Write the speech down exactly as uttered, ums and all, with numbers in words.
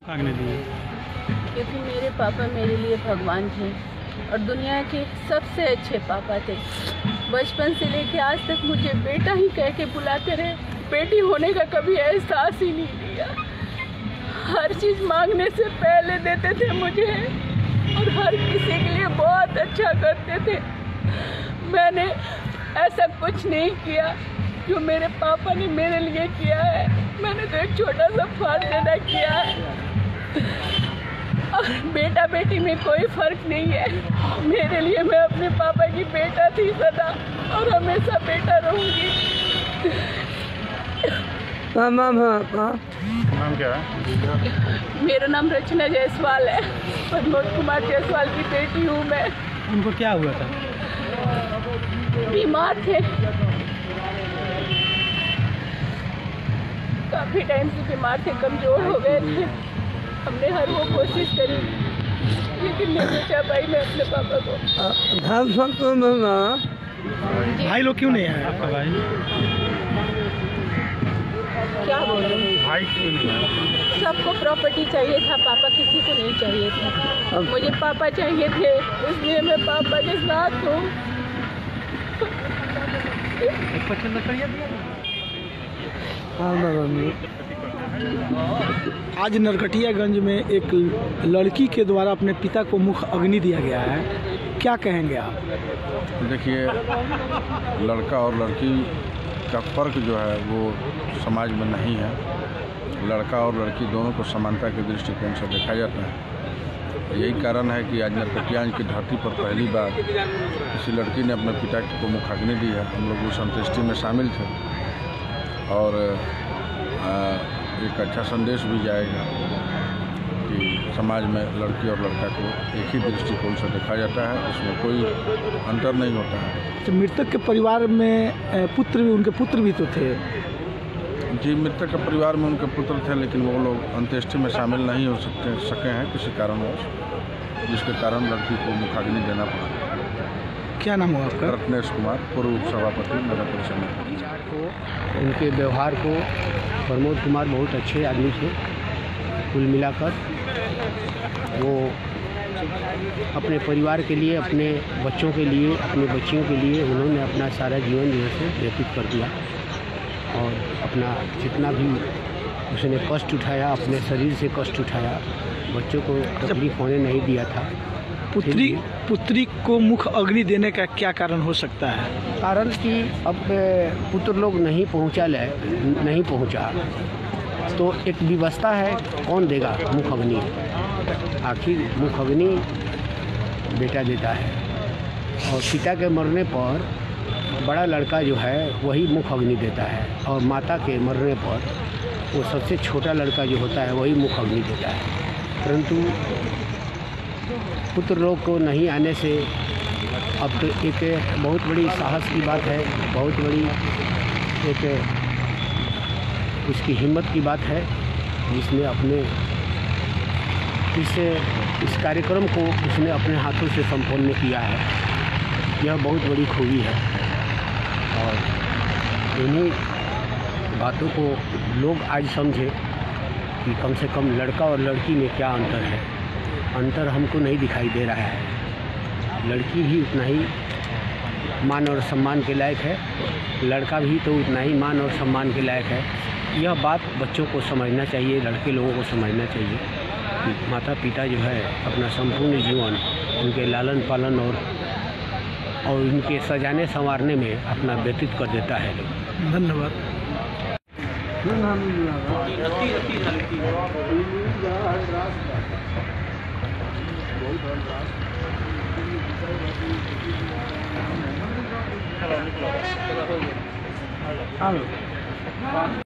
भागने दिए क्योंकि मेरे पापा मेरे लिए भगवान थे और दुनिया के सबसे अच्छे पापा थे। बचपन से लेके आज तक मुझे बेटा ही कह के बुलाते रहे, बेटी होने का कभी एहसास ही नहीं दिया। हर चीज़ मांगने से पहले देते थे मुझे और हर किसी के लिए बहुत अच्छा करते थे। मैंने ऐसा कुछ नहीं किया जो मेरे पापा ने मेरे लिए किया है। मैंने तो एक छोटा सा फर्ज अदा किया है और बेटा बेटी में कोई फर्क नहीं है। मेरे लिए मैं अपने पापा की बेटा थी सदा और हमेशा बेटा रहूंगी। नाम नाम क्या है? मेरा नाम रचना जायसवाल है। प्रमोद कुमार जायसवाल की बेटी हूँ मैं। उनको क्या हुआ था? बीमार थे, काफी टाइम से बीमार थे, कमजोर हो गए थे। हमने हर वो कोशिश करी लेकिन नहीं बचा पाई मैं अपने पापा को। भाई लोग क्यों नहीं आए आपका भाई? क्या बोलूं, भाई क्यों नहीं है? सबको प्रॉपर्टी चाहिए था, पापा किसी को नहीं चाहिए था। मुझे पापा चाहिए थे, इसलिए मैं पापा के साथ हूँ। आज नरकटियागंज में एक लड़की के द्वारा अपने पिता को मुख अग्नि दिया गया है, क्या कहेंगे आप? देखिए, लड़का और लड़की का फ़र्क जो है वो समाज में नहीं है। लड़का और लड़की दोनों को समानता के दृष्टिकोण से देखा जाता है। यही कारण है कि आज नरकटियागंज की धरती पर पहली बार किसी लड़की ने अपने पिता को मुखाग्नि दी है। हम लोग उस अंत्येष्टि में शामिल थे और एक अच्छा संदेश भी जाएगा कि समाज में लड़की और लड़का को एक ही दृष्टिकोण से देखा जाता है, उसमें कोई अंतर नहीं होता है। तो मृतक के परिवार में पुत्र भी, उनके पुत्र भी तो थे? जी, मृतक के परिवार में उनके पुत्र थे, लेकिन वो लोग अंत्येष्टि में शामिल नहीं हो सकते सके हैं किसी कारणवश, जिसके कारण लड़की को मुखाग्नि देना पड़ा। क्या नाम हुआ आपका? रत्नेश कुमार, पूर्व सभापति नगर परिषद। उनके व्यवहार को प्रमोद कुमार बहुत अच्छे आदमी थे। कुल मिलाकर वो अपने परिवार के लिए, अपने बच्चों के लिए, अपनी बच्चियों के लिए उन्होंने अपना सारा जीवन जो है व्यतीत कर दिया और अपना जितना भी उसने कष्ट उठाया, अपने शरीर से कष्ट उठाया, बच्चों को तकलीफ होने नहीं दिया था। पुत्री पुत्री को मुख अग्नि देने का क्या कारण हो सकता है? कारण कि अब पुत्र लोग नहीं पहुंचा ले नहीं पहुंचा तो एक व्यवस्था है, कौन देगा मुख अग्नि? आखिर मुख अग्नि बेटा देता है और पिता के मरने पर बड़ा लड़का जो है वही मुख अग्नि देता है और माता के मरने पर वो सबसे छोटा लड़का जो होता है वही मुख अग्नि देता है। परंतु पुत्र लोग को नहीं आने से अब तो एक बहुत बड़ी साहस की बात है, बहुत बड़ी एक उसकी हिम्मत की बात है, जिसने अपने इस इस कार्यक्रम को उसने अपने हाथों से संपन्न किया है। यह बहुत बड़ी खूबी है और इन्हीं बातों को लोग आज समझे कि कम से कम लड़का और लड़की में क्या अंतर है। अंतर हमको नहीं दिखाई दे रहा है। लड़की भी उतना ही मान और सम्मान के लायक है, लड़का भी तो उतना ही मान और सम्मान के लायक है। यह बात बच्चों को समझना चाहिए, लड़के लोगों को समझना चाहिए कि माता पिता जो है अपना संपूर्ण जीवन उनके लालन पालन और और उनके सजाने संवारने में अपना व्यतीत कर देता है। धन्यवाद। हेलो।